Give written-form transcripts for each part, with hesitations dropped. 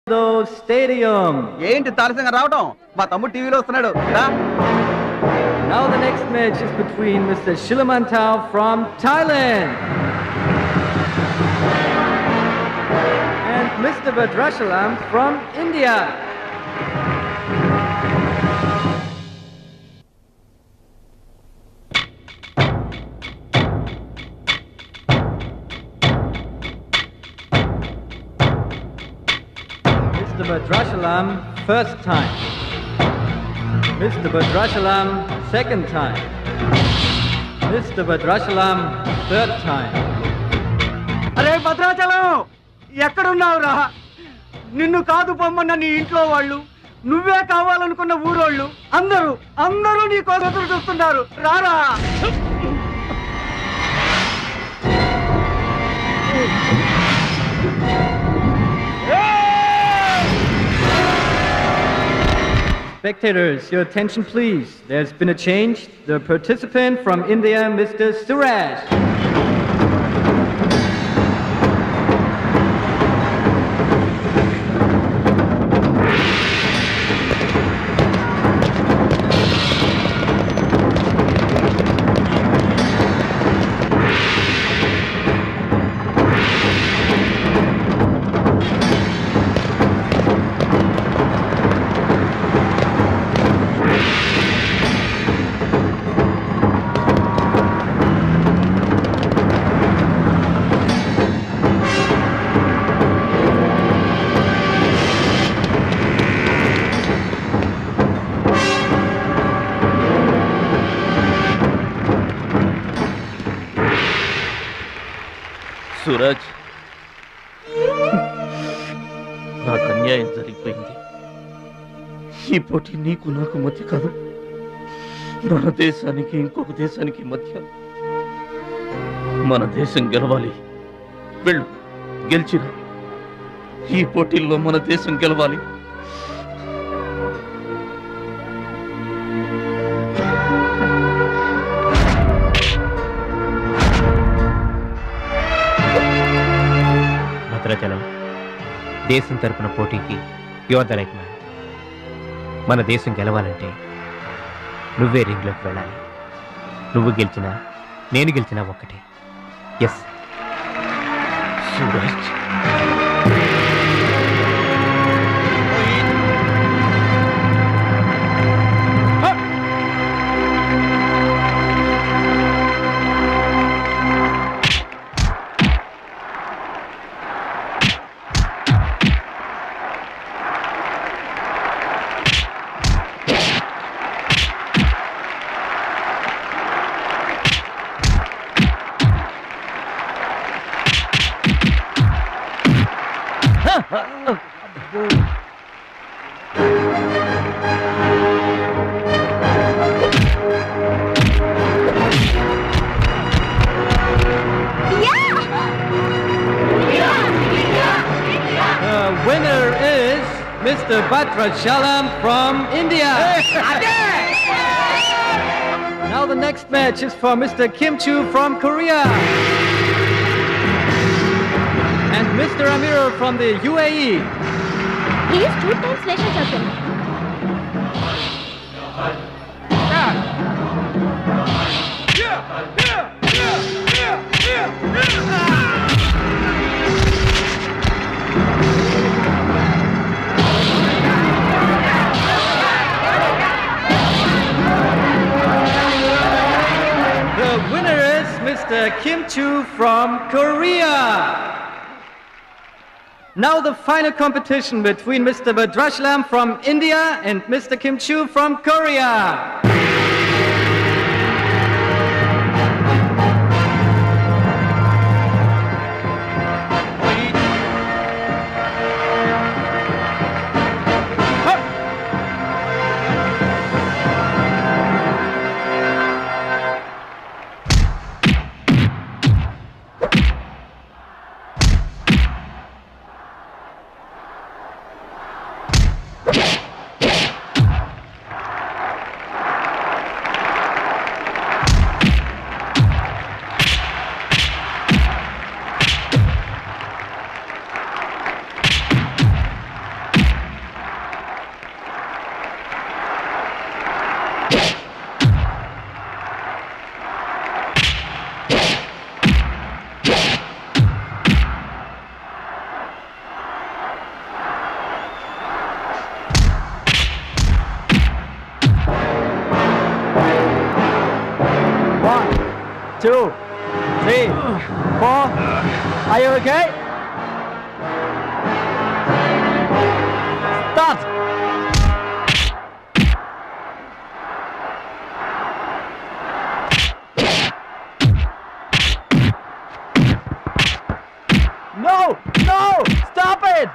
Stadium. ఏంటి తారసంగా రావడం మా తమ్ముడు టీవీలో వస్తున్నాడు Now the next match is between Mr. Shilamantau from Thailand and Mr. Badrashalam from India. Mr. Badrashalam, first time. Mr. Badrashalam, second time. Mr. Badrashalam, third time. అరే భద్రాచలం ఎక్కడున్నావురా? నిన్ను కాదు పొమ్మన్న నీ ఇంట్లో వాళ్ళు, నువ్వే కావాలనుకున్న ఊరోళ్ళు అందరూ నీ కోసం ఎదురు చూస్తున్నారు. రారా. Spectators, your attention please. There's been a change. The participant from India, Mr. Suraj. Suraj, నాకు అన్యాయం జరిగిపోయింది. ఈ పోటీ నీకు నాకు మధ్య కాదు, మన దేశానికి ఇంకొక దేశానికి మధ్య. మన దేశం గెలవాలి. వెళ్ళు, గెలిచిరా. ఈ పోటీల్లో మన దేశం గెలవాలి. భద్రాచలం, దేశం తరపున పోటీకి యువర్ ద రైట్ మ్యాన్. మన దేశం గెలవాలంటే నువ్వే రింగ్లోకి వెళ్ళాలి. నువ్వు గెలిచినా నేను గెలిచినా ఒక్కటే. Yes Suraj. Winner is Mr. Badrashalam from India. Now the next match is for Mr. Kim Chu from Korea and Mr. Amir from the UAE. He is 2 times nation champion. The winner is Mr. Kim Chu from Korea. Now the final competition between Mr. Badrashalam from India and Mr. Kim Chu from Korea. 2, 3, 4. Are you okay? Start! No! No! Stop it!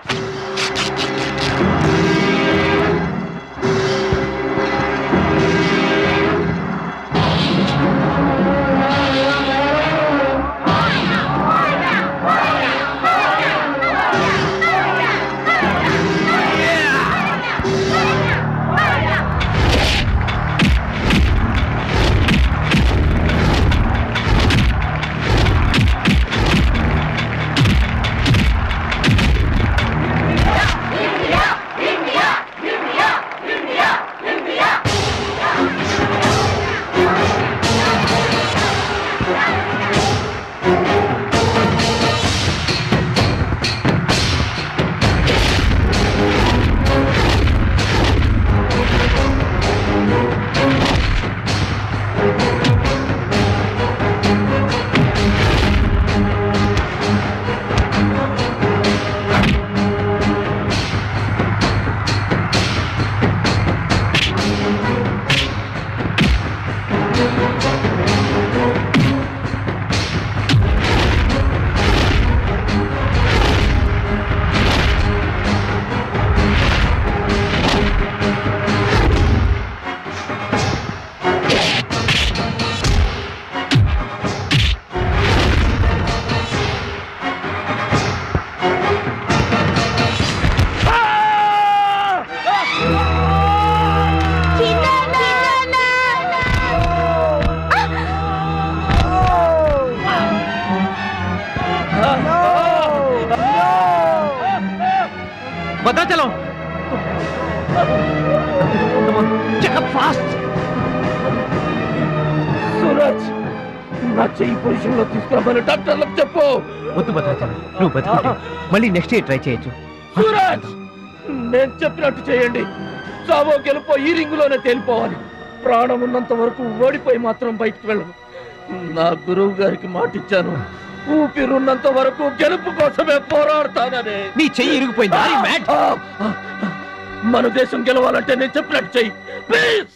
Bhadrachalam Suraj నా చెయ్యి position లో తీసుకురామని డాక్టర్లకు చెప్పు. వద్దు భద్రాచలం, నువ్వు బతుకుంటే మళ్ళీ next year try చేయొచ్చు. సూరజ్ నేను చెప్పినట్టు చేయండి. చావో గెలుపో ఈ రింగులోనే తేలిపోవాలి. ప్రాణం ఉన్నంత వరకు ఓడిపోయి మాత్రం బయటకు వెళ్ళను. నా గురువు గారికి మాటిచ్చాను, ఊపిరున్నంత వరకు గెలుపు కోసమే పోరాడతానని. నీ చెయ్యి ఇరిగిపోయింది. మన దేశం గెలవాలంటే నేను చెప్పినట్టు చెయ్యి ప్లీజ్.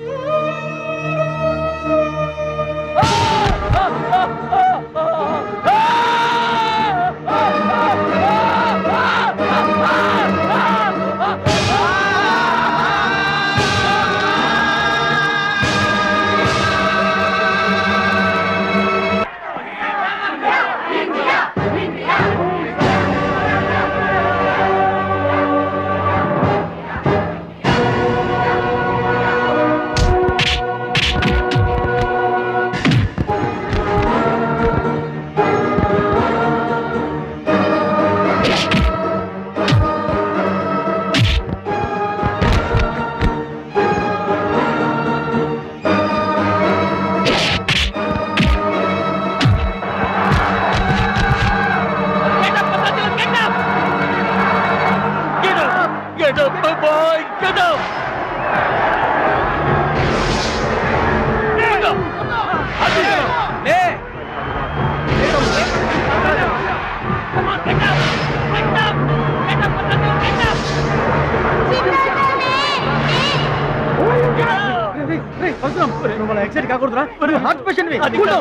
ఎక్సైట్ కాకూడదురా, హార్ట్ పేషెంట్.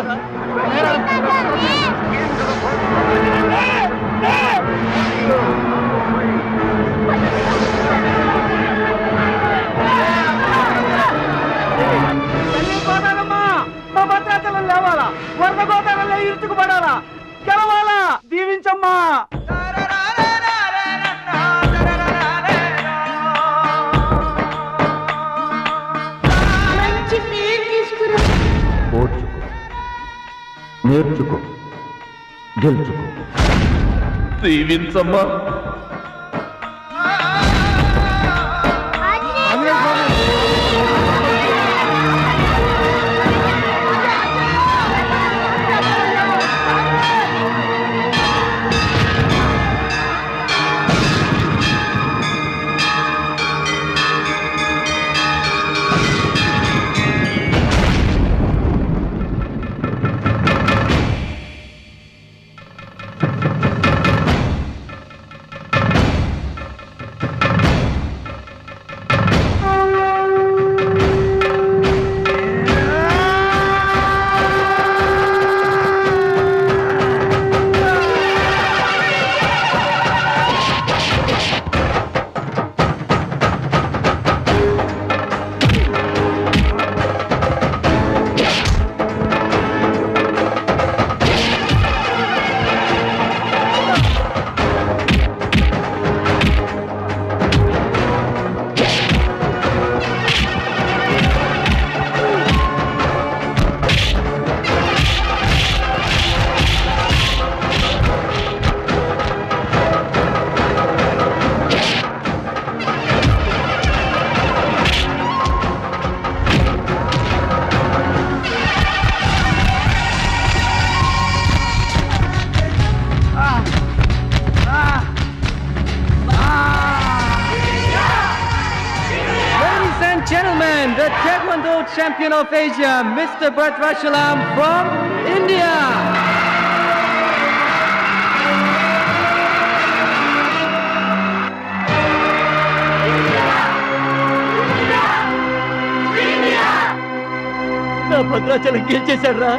మా భద్రాచలం లేవాలా, వరద గోదావరిలో ఇరుచుకుపడాలా, గెలవాలా, దీవించమ్మా. నేర్చుకో, గెలుచుకో, దీవించమ్మా. the Taekwondo champion of Asia, Mr. Bhadrachalam from India. నా భద్రాచలం గెలిచేశాడు రా.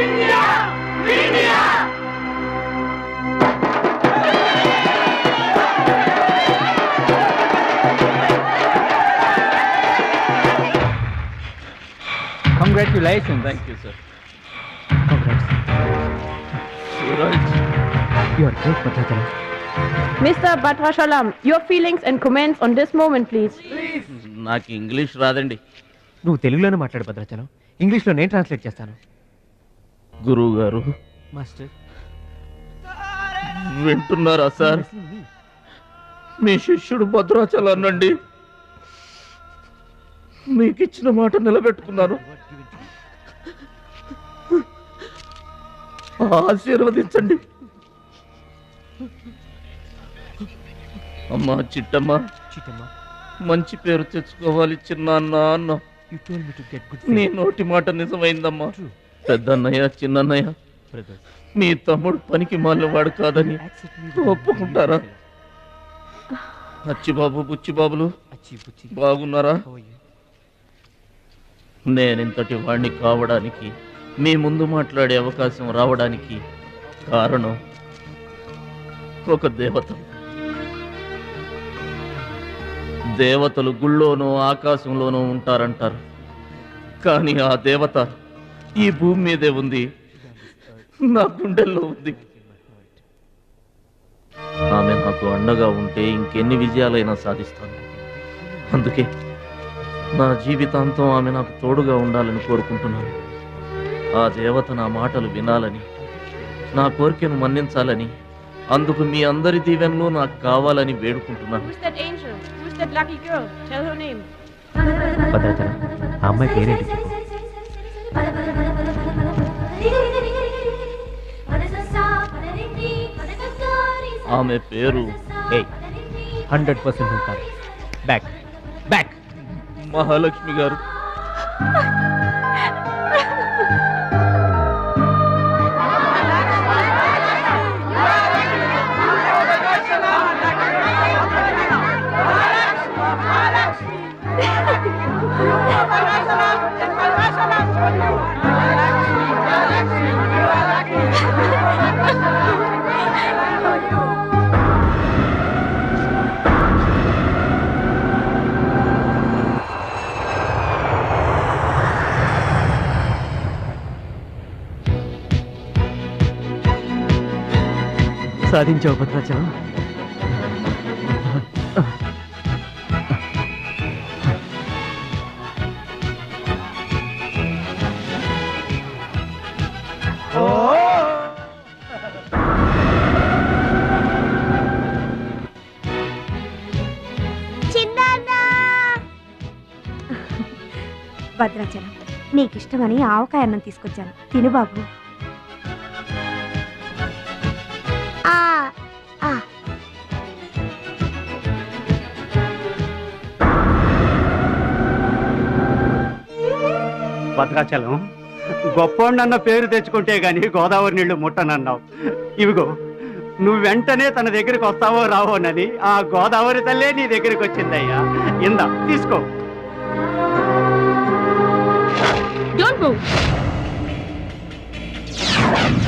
Congratulations. Thank you, sir. Congrats. Suraj. You are great, Bhadrachalam. Mr. Bhadrachalam, your feelings and comments on this moment, please. నాకు English రాదండి. నువ్వు తెలుగులోనే మాట్లాడు భద్రాచలం, ఇంగ్లీష్లో నేను ట్రాన్స్లేట్ చేస్తాను. గురువు గారు మాస్టర్ వింటున్నారా సార్? మీ శిష్యుడు భద్రాచలాన్నండి. మీకు ఇచ్చిన మాట నిలబెట్టుకున్నాను. ఆశీర్వదించండి. అమ్మా చిట్టమ్మ, మంచి పేరు తెచ్చుకోవాలి చిన్నాన్న అన్న. నీ నోటి మాట నిజమైందమ్మా. పెద్దన్నయ్య, చిన్నన్నయ్య, మీ తమ్ముడు పనికి మాలినవాడు కాదని ఒప్పుకుంటారా? అచ్చిబాబు, బుచ్చిబాబులు బాగున్నారా? నేనింతటి వాణ్ణి కావడానికి, మీ ముందు మాట్లాడే అవకాశం రావడానికి కారణం ఒక దేవత. దేవతలు గుళ్ళోనూ ఆకాశంలోనూ ఉంటారంటారు, కానీ ఆ దేవత ఈ భూమి మీదే ఉంది, నా గుండెల్లో ఉంది. ఆమె నాకు అండగా ఉంటే ఇంకెన్ని విజయాలైనా సాధిస్తాను. అందుకే నా జీవితాంతం ఆమె నాకు తోడుగా ఉండాలని కోరుకుంటున్నాను. ఆ దేవత నా మాటలు వినాలని, నా కోరికను మన్నించాలని, అందుకు మీ అందరి దీవెనలు నాకు కావాలని వేడుకుంటున్నాను. Who's that angel? Who's that lucky girl? Tell her name. Bhadrachalam, ఆ అమ్మాయి పేరేంటి చెప్పు. ఆమె పేరు 100% కాదు. బ్యాక్ బ్యాక్ మహాలక్ష్మి గారు. సాధించావు భద్రాచలం. భద్రాచలం, నీకిష్టమని ఆవకాయ అన్నం తీసుకొచ్చాను, తిను బాబు. భద్రాచలం, గొప్పోండన్న పేరు తెచ్చుకుంటే గాని గోదావరి నీళ్లు ముట్టనన్నావు. ఇవిగో, నువ్వు వెంటనే తన దగ్గరికి వస్తావో రావోనని ఆ గోదావరి తల్లే నీ దగ్గరికి వచ్చిందయ్యా. ఇందా తీసుకో. Don't move.